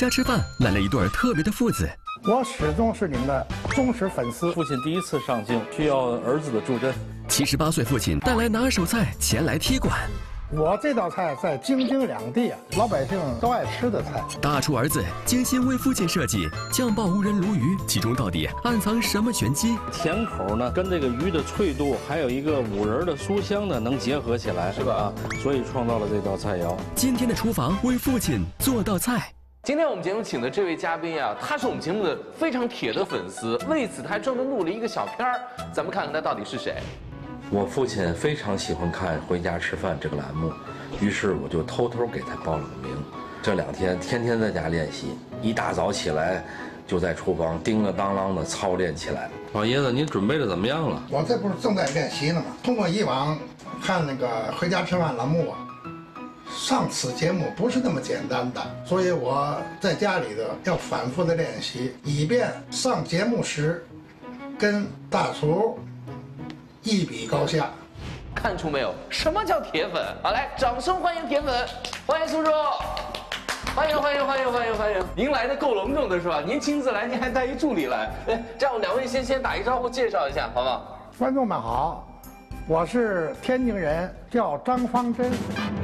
家吃饭来了一对特别的父子。 我始终是你们的忠实粉丝。 父亲第一次上镜，需要儿子的助阵。 78岁父亲带来拿手菜前来踢馆。 我这道菜在京津两地老百姓都爱吃的菜。 大厨儿子精心为父亲设计酱爆无人鲈鱼，其中到底暗藏什么玄机？ 甜口呢，跟这个鱼的脆度，还有一个五仁的酥香呢，能结合起来，是吧？所以创造了这道菜肴。 今天的厨房为父亲做道菜。 今天我们节目请的这位嘉宾啊，他是我们节目的非常铁的粉丝，为此他还专门录了一个小片儿，咱们看看他到底是谁。 我父亲非常喜欢看《回家吃饭》这个栏目，于是我就偷偷给他报了个名。这2天天天在家练习，一大早起来就在厨房叮了当啷的操练起来。老爷子，您准备的怎么样了？ 我这不是正在练习呢吗？通过以往看那个《回家吃饭》栏目啊，上此节目不是那么简单的，所以我在家里头要反复的练习，以便上节目时跟大厨一比高下。 看出没有，什么叫铁粉？好，来，掌声欢迎铁粉，欢迎苏叔，欢迎！您来的够隆重的是吧？您亲自来，您还带一助理来，哎，这样2位先打一招呼，介绍一下，好不好？ 观众们好，我是天津人，叫张方珍。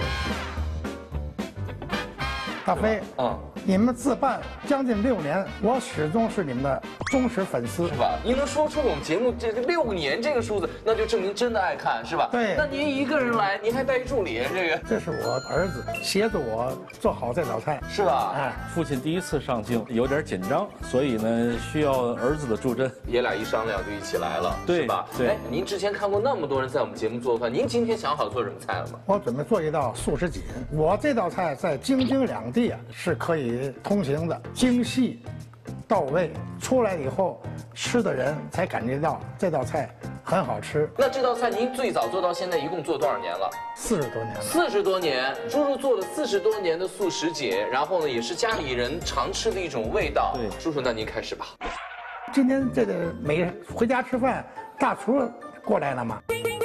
大飞，你们自办将近6年，我始终是你们的忠实粉丝， 是吧？您能说出我们节目这6年这个数字，那就证明真的爱看，是吧？ 对。 那您一个人来，您还带一助理， 这是我儿子协助我做好这道菜， 是吧？ 哎， 父亲第一次上镜，有点紧张，所以呢需要儿子的助阵。 爷俩一商量就一起来了， 对， 是吧？ 对。 哎，您之前看过那么多人在我们节目做饭，您今天想好做什么菜了吗？ 我准备做一道素食锦。我这道菜在京津两地是可以通行的，精细到位，出来以后吃的人才感觉到这道菜很好吃。 那这道菜您最早做到现在一共做多少年了 ？40多年了。 40多年，叔叔做了40多年的素食锦，然后呢，也是家里人常吃的一种味道。 对， 叔叔，那您开始吧。 今天这个回家吃饭，大厨过来了吗？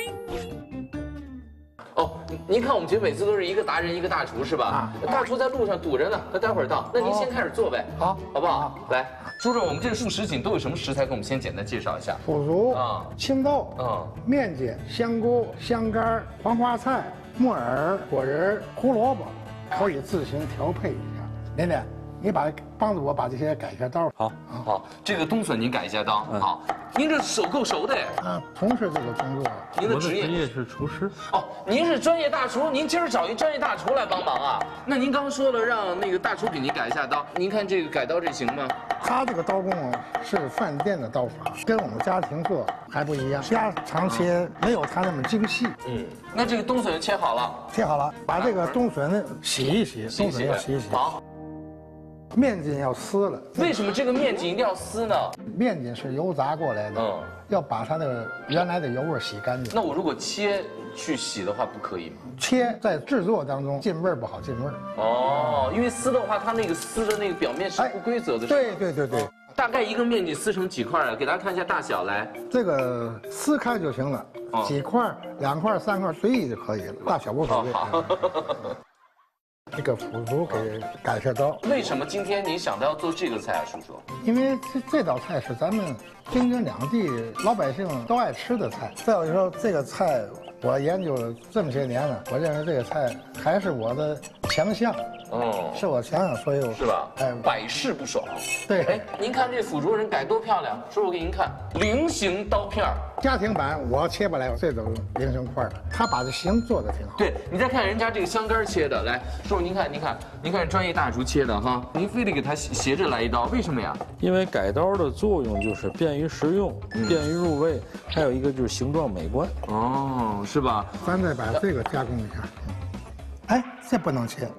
哦，您看我们节目每次都是一个达人一个大厨是吧？大厨在路上堵着呢，他待会儿到。那您先开始做呗，好不好？来，叔叔，我们这个素食锦都有什么食材？给我们先简单介绍一下。 腐竹青豆面筋、香菇、香干、黄花菜、木耳、果仁、胡萝卜，可以自行调配一下。连连，你帮助我把这些改一下刀。 好，这个冬笋您改一下刀。好，您这手够熟的。 从事这个工作。 您的职业是厨师。 哦，您是专业大厨，您今儿找一专业大厨来帮忙啊？那您刚说了让那个大厨给您改一下刀，您看这个改刀这行吗？ 他这个刀工是饭店的刀法，跟我们家庭做还不一样，家常切没有他那么精细。 那这个冬笋切好了， 把这个冬笋洗一洗，冬笋要洗一洗。好。面筋要撕了， 为什么这个面筋一定要撕呢？ 面筋是油炸过来的，要把它那个原来的油味洗干净。 那我如果切去洗的话，不可以吗？ 切在制作当中进味儿不好进味儿。 哦，因为撕的话，它那个撕的那个表面是不规则的。 对。 大概一个面筋撕成几块啊？给大家看一下大小来。 这个撕开就行了，几块、2块、3块随意就可以了，大小无所谓。这个腐竹给改下刀。 为什么今天您想到要做这个菜啊，叔叔？ 因为这道菜是咱们京津两地老百姓都爱吃的菜。再有说这个菜，我研究了这么些年了，我认为这个菜还是我的强项。是我强项，所以是吧？百试不爽。 对。 哎，您看这腐竹人改多漂亮，叔叔给您看，菱形刀片儿。 家庭版我切不来这种菱形块的，他把这形做的挺好。 对，你再看人家这个香干切的，来，叔叔您看专业大厨切的哈，您非得给他斜着来一刀，为什么呀？ 因为改刀的作用就是便于食用，便于入味，还有一个就是形状美观。 哦，是吧？ 咱再把这个加工一下。哎，这不能切。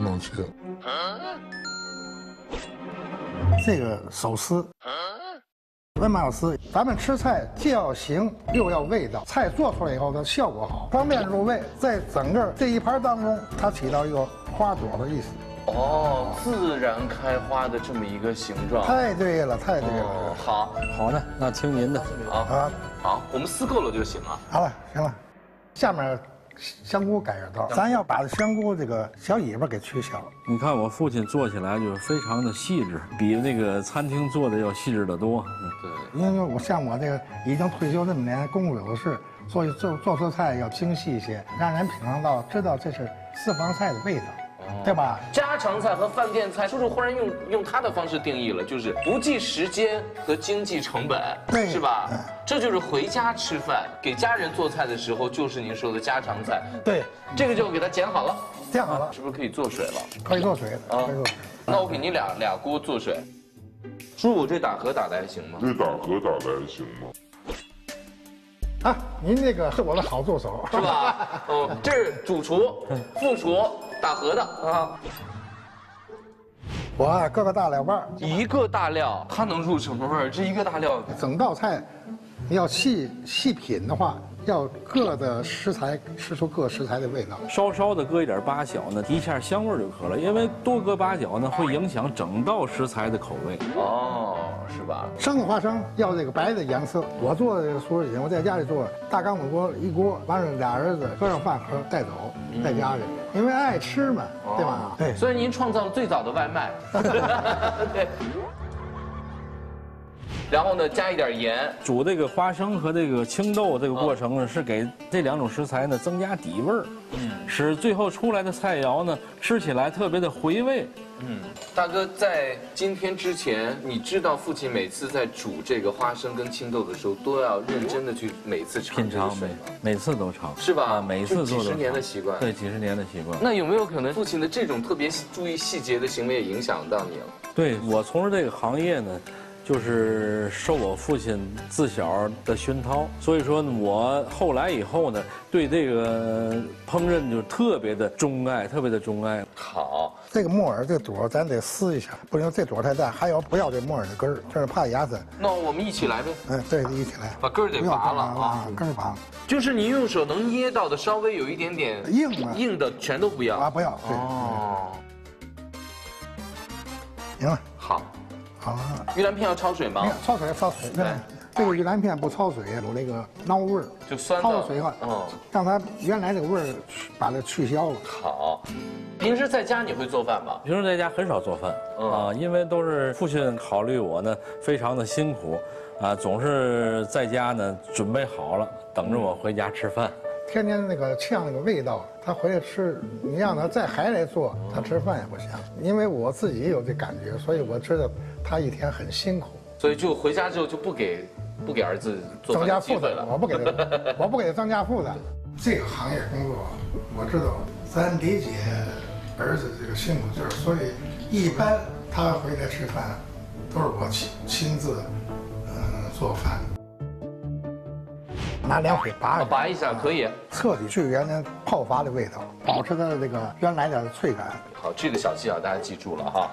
这个手撕。为嘛要撕？咱们吃菜既要形又要味道，菜做出来以后它效果好，方便入味，在整个这一盘当中，它起到一个花朵的意思。 自然开花的这么一个形状。 太对了。 好呢，那听您的。 好，我们撕够了就行了。 好了，行了，下面香菇改刀，咱要把香菇这个小尾巴给去消。 你看我父亲做起来就是非常的细致，比那个餐厅做的要细致得多。 对， 因为我像我这个已经退休这么年，功夫有事，所以做出菜要精细一些，让人品尝到知道这是私房菜的味道。对吧？ 家常菜和饭店菜，叔叔忽然用他的方式定义了，就是不计时间和经济成本， 对， 是吧？这就是回家吃饭，给家人做菜的时候，就是您说的家常菜。 对， 这个就给它剪好了， 剪好了， 是不是可以做水了？ 可以做水的，可以做水。 那我给您俩锅做水。叔叔，我这打嗝打的还行吗？ 这打嗝打的还行吗？ 啊，您这个是我的好助手， 是吧？哦，这是主厨、副厨打嗝的啊。 我啊，搁个大料瓣， 一个大料，它能入什么味儿？这一个大料， 整道菜，要细品的话，要各的食材吃出各食材的味道。 稍稍的搁一点八角呢，提一下香味儿就可了。因为多搁八角呢，会影响整道食材的口味。 哦，是吧？ 生的花生要这个白的颜色。我做这个素食锦，我在家里做大钢骨锅一锅，完了俩儿子搁上饭盒带走，在家里，因为爱吃嘛，对吧？对。 所以您创造了最早的外卖。对。然后呢，加一点盐。 煮这个花生和这个青豆这个过程呢，是给这两种食材呢增加底味儿，使最后出来的菜肴呢吃起来特别的回味。 大哥，在今天之前，你知道父亲每次在煮这个花生跟青豆的时候，都要认真的去每次尝品尝， 水， 每次都尝， 是吧？ 每次做几十年的习惯， 对，几十年的习惯。 那有没有可能父亲的这种特别注意细节的行为也影响到你了？ 对，我从事这个行业呢，就是受我父亲自小的熏陶，所以说呢，我后来以后呢，对这个烹饪就特别的钟爱，特别的钟爱。 好， 这个木耳这朵咱得撕一下，不行这朵太大，还有不要这木耳的根儿，这是怕牙碜。 那我们一起来呗。 对，一起来， 把根儿得拔了啊， 根儿拔。 就是你用手能捏到的，稍微有一点点硬的，全都不要啊，不要。对。 哦。 行了。 好。 好了。 玉兰片要焯水吗？ 焯水，焯水。对。这个玉兰片不焯水有那个孬味儿， 就酸的。 焯水话，让它原来这个味儿把它去消了。 好。平时在家你会做饭吗？ 平时在家很少做饭啊，因为都是父亲考虑我呢，非常的辛苦，啊，总是在家呢准备好了，等着我回家吃饭。 天天那个呛那个味道，他回来吃，你让他再还来做，他吃饭也不香。因为我自己也有这感觉，所以我知道他一天很辛苦。 所以就回家之后就不给儿子做增加负担了。 我不给他增加负担。这个行业工作，我知道，咱理解儿子这个辛苦劲儿，所以一般他回来吃饭，都是我亲自做饭。拿凉水拔一下可以， 彻底去原来泡发的味道，保持它的这个原来的脆感。 好，这个小技巧大家记住了哈。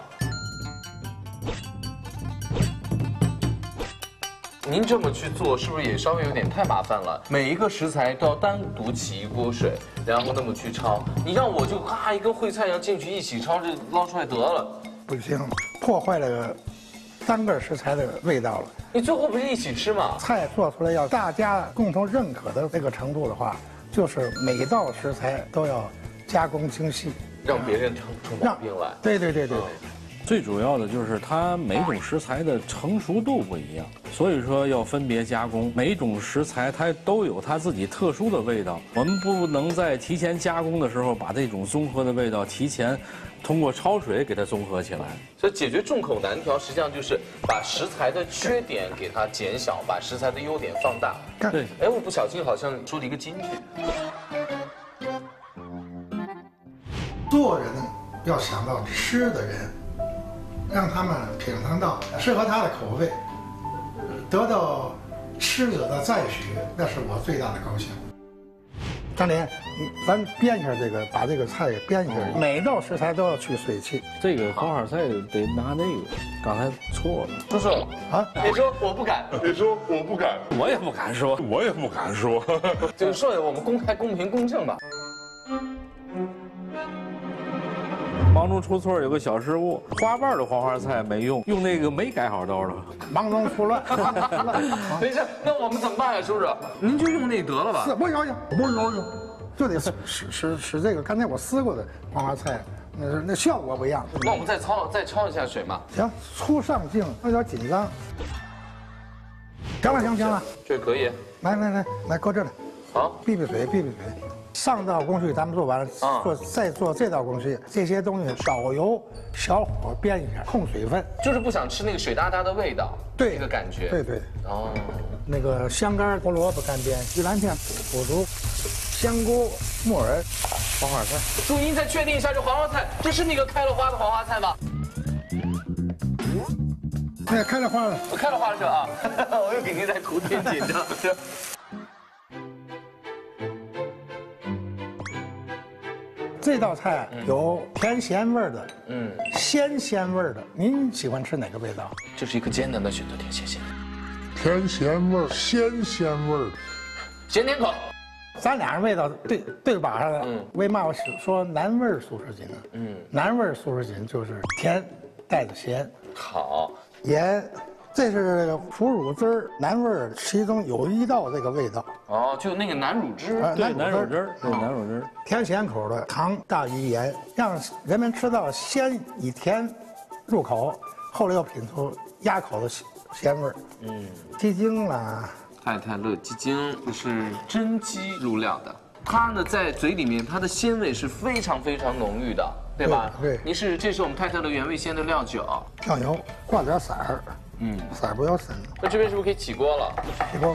您这么去做，是不是也稍微有点太麻烦了？每一个食材都要单独起一锅水，然后那么去焯。你让我就咔一跟烩菜一样进去一起焯，这捞出来得了。 不行，破坏了单个食材的味道了。 你最后不是一起吃吗？ 菜做出来要大家共同认可的这个程度的话，就是每道食材都要加工精细， 让别人出毛病来。 对。 最主要的就是它每种食材的成熟度不一样，所以说要分别加工。每种食材它都有它自己特殊的味道，我们不能在提前加工的时候把这种综合的味道提前通过焯水给它综合起来。 所以解决众口难调，实际上就是把食材的缺点给它减小，把食材的优点放大。 对， 哎，我不小心好像说了一个金句。 做人要想到吃的人，让他们品尝到适合他的口味，得到吃者的赞许，那是我最大的高兴。张林，咱编一下这个，把这个菜编一下，每道食材都要去水气。 这个黄花菜得拿那个，刚才错了。 叔叔啊，别说我不敢， 别说我不敢， 我也不敢说， 我也不敢说。 就是说我们公开、公平、公正吧。 忙中出错有个小失误，花瓣的黄花菜没用，用那个没改好刀的。 忙中出乱。 等一下，那我们怎么办呀，叔叔？您就用那得了吧？ 是不要， 就得使这个刚才我撕过的黄花菜，那效果不一样。 那我们再焯一下水嘛。 行，初上镜有点紧张。行了， 这可以。 来，搁这里。 好， 避水。上道工序咱们做完了，再做这道工序，这些东西少油，小火煸一下，控水分。 就是不想吃那个水哒哒的味道， 对， 这个感觉。 对。 哦， 那个香干、胡萝卜干煸，玉兰片、腐竹、香菇、木耳、黄花菜。 祝您再确定一下，这黄花菜，这是那个开了花的黄花菜吗？ 哎，开了花了。 我开了花是吧？我又给您再涂添紧张。 这道菜有甜咸味的，鲜味的，您喜欢吃哪个味道？ 这是一个艰难的选择，甜咸。 甜咸味儿，鲜味儿， 咸甜口。 咱俩人味道对把上了。为嘛我说南味素食锦呢？南味素食锦就是甜带着咸。 好， 盐。这是腐乳汁儿，南味儿，其中有一道这个味道。 哦，就那个南乳汁。 对，南乳汁儿，对，南乳汁儿。 甜咸口的糖大于盐，让人们吃到鲜以甜入口，后来又品出鸭口的鲜味儿。鸡精啦， 太太乐鸡精是真鸡入料的，它呢在嘴里面，它的鲜味是非常浓郁的，对吧？ 对。 这是我们太太的原味鲜的料酒， 酱油挂点色儿。色儿不要深。 那这边是不是可以起锅了？ 起锅了。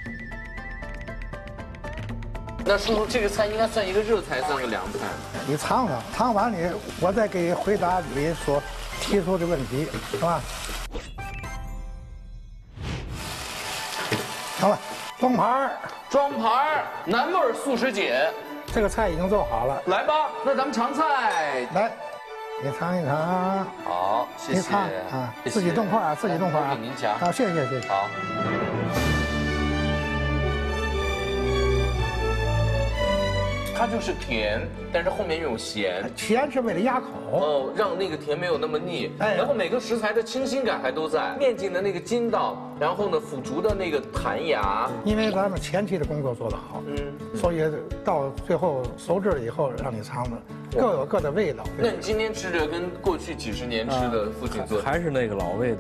那叔叔，这个菜应该算一个热菜，算个凉菜。 你尝尝，尝完你，我再给回答你所提出的问题，是吧？好了，装盘儿， 南味素食锦。 这个菜已经做好了， 来吧，那咱们尝菜。 来。你尝一尝， 好，谢谢。 你尝啊，自己动筷啊，自己动筷啊。 给您夹。 好，谢谢。 好。它就是甜，但是后面又有咸。 咸是为了压口哦，让那个甜没有那么腻。然后每个食材的清新感还都在，面筋的那个筋道，然后呢腐竹的那个弹牙。 因为咱们前期的工作做得好，所以到最后熟制了以后，让你尝的各有各的味道。 那你今天吃着跟过去几十年吃的父亲做的还是那个老味道，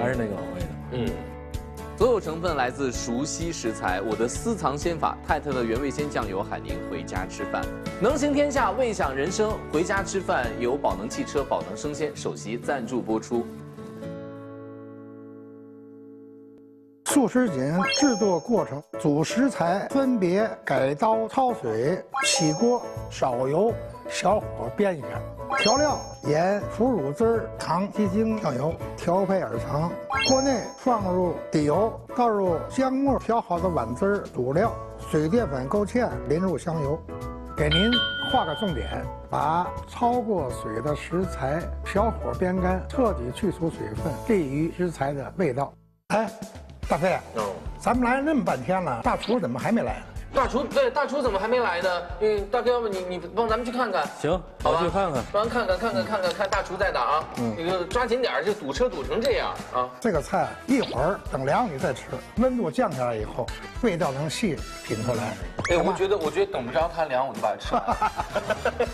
所有成分来自熟悉食材，我的私藏鲜法，太太的原味鲜酱油喊您回家吃饭。能行天下，味享人生，回家吃饭由宝能汽车、宝能生鲜首席赞助播出。 素食锦制作过程：主食材分别改刀焯水、起锅、少油，小火煸一下。调料：盐、腐乳汁儿、糖、鸡精、酱油，调配而成。锅内放入底油，倒入姜末调好的碗汁儿、主料，水淀粉勾芡，淋入香油。给您画个重点，把焯过水的食材小火煸干，彻底去除水分，利于食材的味道。哎，大飞，咱们来了那么半天了，大厨怎么还没来呢？ 大厨怎么还没来呢？大哥，要不你帮咱们去看看？ 行，我去看看。 帮看看大厨在哪啊？那个抓紧点，就堵车堵成这样啊！ 这个菜一会儿等凉你再吃，温度降下来以后，味道能细品出来。 哎，我觉得等不着它凉，我就把它吃了。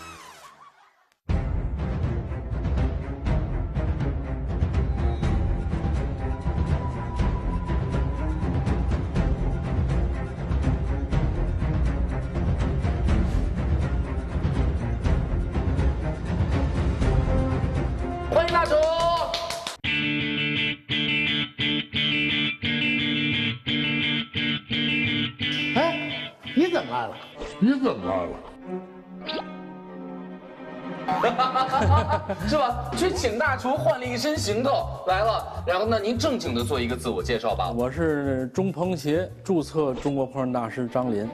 欢迎大厨！ 哎，你怎么来了？ 是吧？去请大厨换了一身行头来了，然后呢，您正经的做一个自我介绍吧。 我是钟鹏协注册中国烹饪大师张林。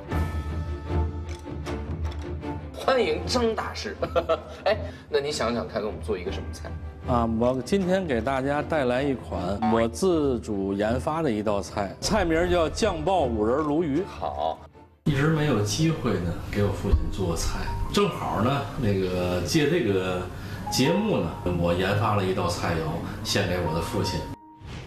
欢迎张大师。哎，那你想想看，给我们做一个什么菜？ 我今天给大家带来一款我自主研发的一道菜，菜名叫酱爆五仁鲈鱼。 好， 一直没有机会呢给我父亲做菜，正好呢借这个节目呢，我研发了一道菜肴献给我的父亲。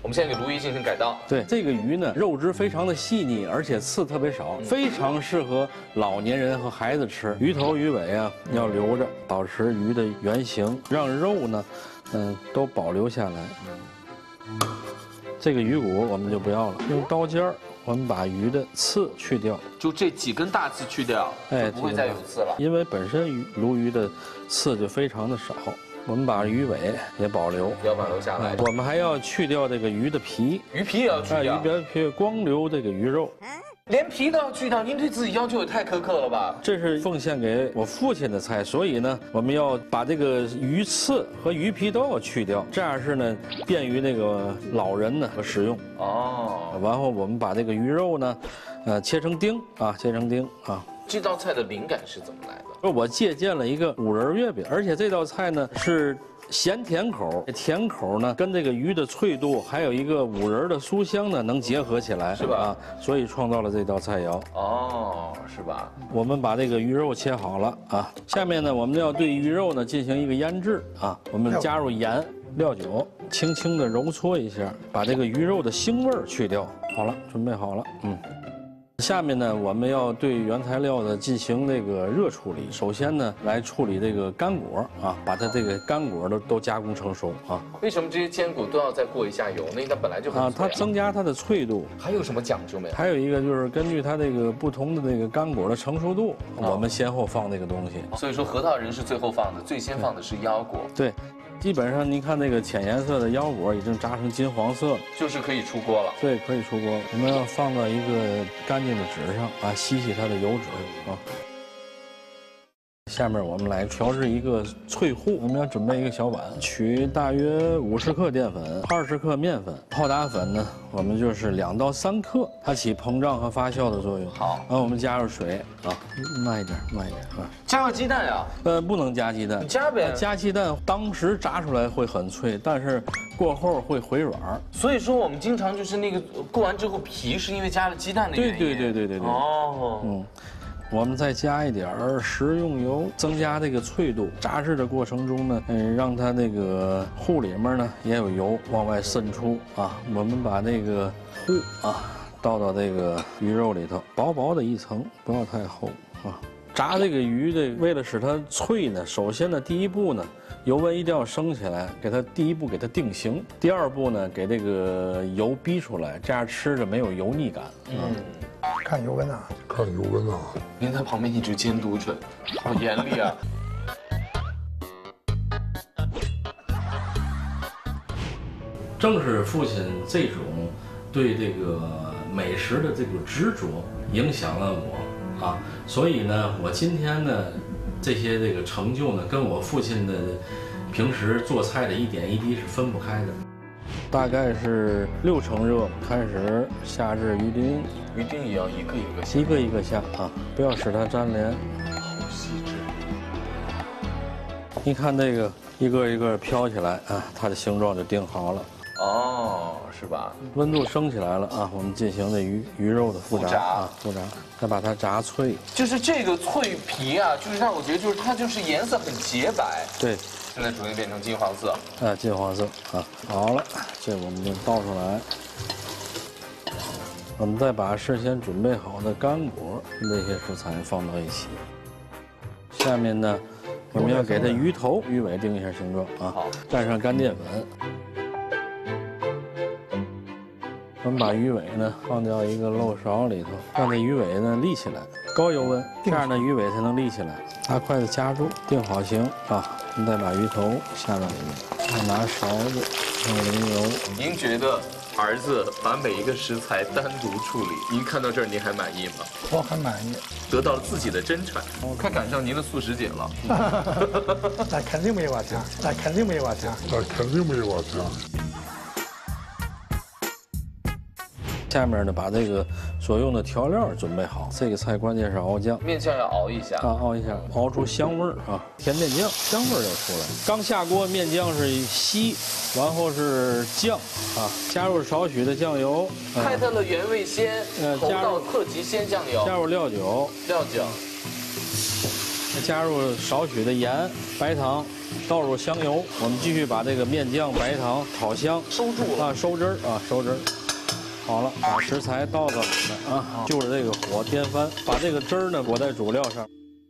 我们现在给鲈鱼进行改刀。 对，这个鱼呢，肉质非常的细腻，而且刺特别少，非常适合老年人和孩子吃。鱼头鱼尾啊要留着，保持鱼的原形，让肉呢，都保留下来。这个鱼骨我们就不要了，用刀尖儿，我们把鱼的刺去掉， 就这几根大刺去掉，就不会再有刺了。 因为本身鲈鱼的刺就非常的少。我们把鱼尾也保留， 要保留下来。 我们还要去掉这个鱼的皮， 鱼皮也要去掉， 鱼皮光留这个鱼肉。 连皮都要去掉，您对自己要求也太苛刻了吧？ 这是奉献给我父亲的菜，所以呢，我们要把这个鱼刺和鱼皮都要去掉，这样是呢便于那个老人呢使用。 哦， 然后我们把这个鱼肉呢，切成丁啊，切成丁啊。 这道菜的灵感是怎么来的？ 我借鉴了一个五仁月饼，而且这道菜呢是咸甜口，甜口呢跟这个鱼的脆度，还有一个五仁的酥香呢能结合起来， 是吧？ 啊，所以创造了这道菜肴。 哦，是吧？ 我们把这个鱼肉切好了啊，下面呢我们要对鱼肉呢进行一个腌制啊，我们加入盐、料酒，轻轻的揉搓一下，把这个鱼肉的腥味儿去掉。好了，准备好了，下面呢，我们要对原材料呢进行那个热处理。首先呢，来处理这个干果啊，把它这个干果都加工成熟啊。 为什么这些坚果都要再过一下油呢？它本来就很脆它增加它的脆度。 还有什么讲究没有？ 还有一个就是根据它这个不同的这个干果的成熟度，我们先后放这个东西。 所以说核桃仁是最后放的，最先放的是腰果。 对。基本上，您看那个浅颜色的腰果已经炸成金黄色， 就是可以出锅了。 对，可以出锅。我们要放到一个干净的纸上啊，吸它的油脂啊。下面我们来调制一个脆糊，我们要准备一个小碗，取大约50克淀粉，20克面粉，泡打粉呢，我们就是2到3克，它起膨胀和发酵的作用。 好， 然后我们加入水啊，慢一点啊。 加个鸡蛋呀？ 不能加鸡蛋， 加呗。 加鸡蛋当时炸出来会很脆，但是过后会回软。 所以说我们经常就是那个过完之后皮是因为加了鸡蛋的原因。 对。哦，我们再加一点食用油，增加这个脆度。炸制的过程中呢，让它那个糊里面呢也有油往外渗出啊。我们把那个糊啊倒到这个鱼肉里头，薄薄的一层，不要太厚啊。炸这个鱼的，为了使它脆呢，首先呢，第一步呢，油温一定要升起来，第一步给它定型。第二步呢，给这个油逼出来，这样吃着没有油腻感。 看油温啊， 看油温啊！ 您在旁边一直监督着，好严厉啊！ 正是父亲这种对这个美食的这个执着，影响了我啊。所以呢，我今天呢，这个成就呢，跟我父亲的平时做菜的一点一滴是分不开的。大概是6成热，开始下至鱼丁。 鱼丁也要一个一个下啊，不要使它粘连。 好细致。 你看这个一个一个飘起来啊，它的形状就定好了。 哦，是吧？ 温度升起来了啊，我们进行这鱼肉的复炸啊，复炸，再把它炸脆。 就是这个脆皮啊，就是让我觉得就是它就是颜色很洁白。 对。 现在逐渐变成金黄色。 金黄色啊，好了，这我们就倒出来。我们再把事先准备好的干果这些食材放到一起。下面呢，我们要给它鱼头、鱼尾定一下形状啊。好，蘸上干淀粉。我们把鱼尾呢放到一个漏勺里头，让这鱼尾呢立起来，高油温，这样呢鱼尾才能立起来。大筷子夹住，定好型啊。我们再把鱼头下到里面，再拿勺子用淋油。 您觉得儿子把每一个食材单独处理，您看到这儿您还满意吗？ 我很满意， 得到了自己的真传，快赶上您的素食节了。 那肯定没我强，那肯定没我强， 那肯定没我强。 下面呢，把这个所用的调料准备好。这个菜关键是熬酱， 面酱要熬一下啊，熬一下，熬出香味儿啊，甜面酱香味儿要出来。刚下锅，面酱是稀，然后是酱啊，加入少许的酱油， 开它的原味鲜，红道特级鲜酱油， 加入料酒， 加入少许的盐、白糖倒入香油，我们继续把这个面酱、白糖炒香， 收住了啊，收汁儿啊，收汁儿。好了，把食材倒到里面啊，就着这个火颠翻，把这个汁儿呢裹在主料上。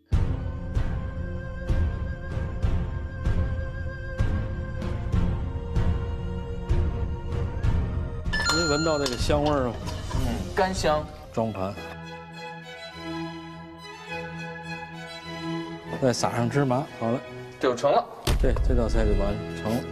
您闻到这个香味儿吗？ 干香。 装盘，再撒上芝麻，好了， 就成了。 对，这道菜就完成了。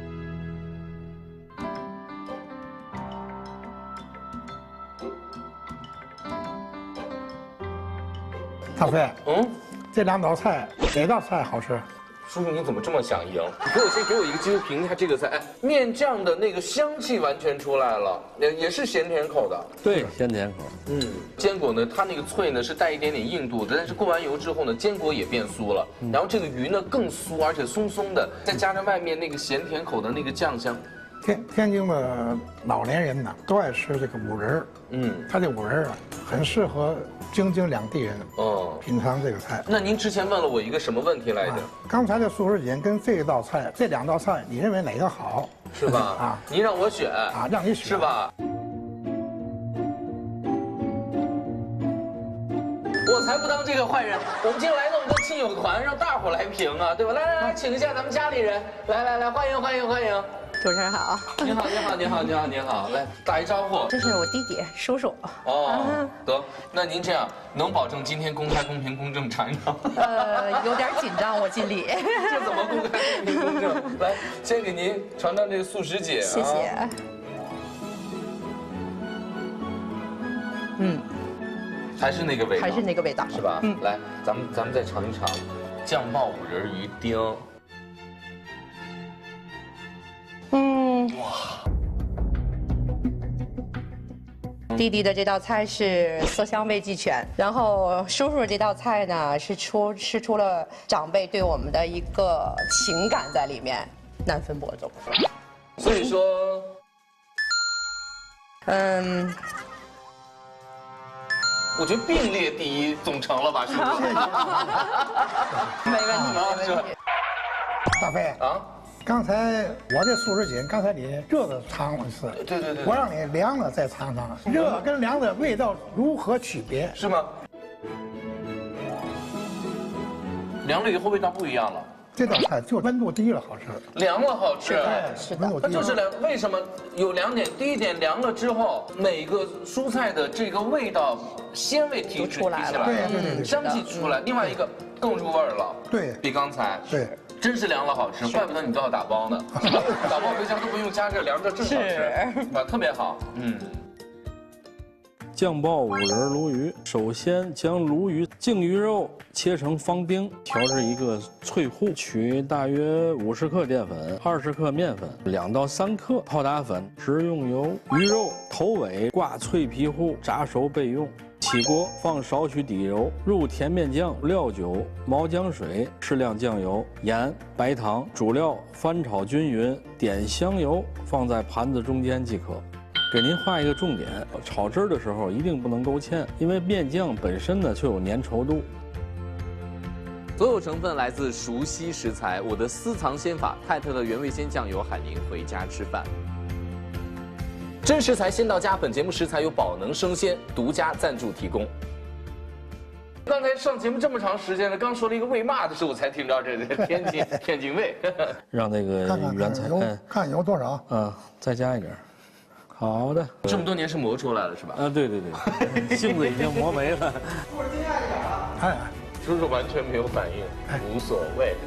大飞，这两道菜哪道菜好吃？ 叔叔，你怎么这么想赢？先给我一个机会评一下这个菜。哎，面酱的那个香气完全出来了，也是咸甜口的。 对，鲜甜口。 坚果呢，它那个脆呢是带一点点硬度的，但是过完油之后呢，坚果也变酥了，然后这个鱼呢更酥，而且松松的，再加上外面那个咸甜口的那个酱香。 天津的老年人呢都爱吃这个五仁儿，它这五仁儿啊很适合京津两地人品尝这个菜。 那您之前问了我一个什么问题来着？ 刚才的素食锦跟这道菜，这两道菜，你认为哪个好？ 是吧？啊，您让我选啊，让你选是吧？我才不当这个坏人！我们今天来那么多亲友团，让大伙来评啊，对吧？来，请一下咱们家里人，来，欢迎！ 主持人好， 你好，来打一招呼。 这是我弟弟叔叔。 哦，得，那您这样能保证今天公开、公平、公正尝一尝？ 有点紧张，我尽力。 这怎么公开、公平、公正？来，先给您尝尝这个素食锦。 谢谢。 还是那个味道， 还是那个味道， 是吧？来，咱们再尝一尝酱爆五仁鱼丁。 弟弟的这道菜是色香味俱全，然后叔叔这道菜呢是吃出了长辈对我们的一个情感在里面，难分伯仲。 所以说，我觉得并列第一总成了吧，叔叔？ 没问题。 大飞啊。刚才我这素食锦，刚才你热的尝了一次， 对， 我让你凉了再尝尝，热跟凉的味道如何区别？ 是吗？凉了以后味道不一样了。 这道菜就温度低了好吃， 凉了好吃， 是的， 它就是凉。为什么有2点？第一点，凉了之后，每个蔬菜的这个味道鲜味提出来了， 对， 香气出来。另外一个更入味了， 对， 比刚才对。 真是凉了好吃，怪不得你都要打包呢。打包回家都不用加热，凉着正好吃，啊，特别好。 酱爆五仁鲈鱼，首先将鲈鱼净鱼肉切成方丁，调至一个脆糊，取大约50克淀粉、20克面粉、2到3克泡打粉、食用油，鱼肉头尾挂脆皮糊，炸熟备用。起锅放少许底油，入甜面酱、料酒、毛姜水、适量酱油、盐、白糖，主料翻炒均匀，点香油放在盘子中间即可。给您画一个重点，炒汁儿的时候一定不能勾芡，因为面酱本身呢就有粘稠度。 所有成分来自熟悉食材，我的私藏鲜法泰特的原味鲜酱油喊您回家吃饭。真食材先到家，本节目食材由宝能生鲜独家赞助提供。刚才上节目这么长时间了，刚说了一个喂骂的时候，我才听到这天津卫。 让那个原材看油多少？ 再加一点。好的。 这么多年是磨出来了是吧？ 对，性子已经磨没了。 哎。 叔叔完全没有反应，无所谓。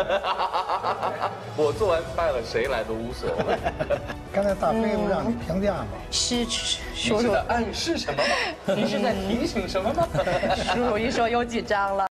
我做完菜了，谁来都无所谓。 刚才大飞不让你评价吗？ 是叔叔在暗示什么吗？你是在提醒什么吗？ 叔叔一说又紧张了。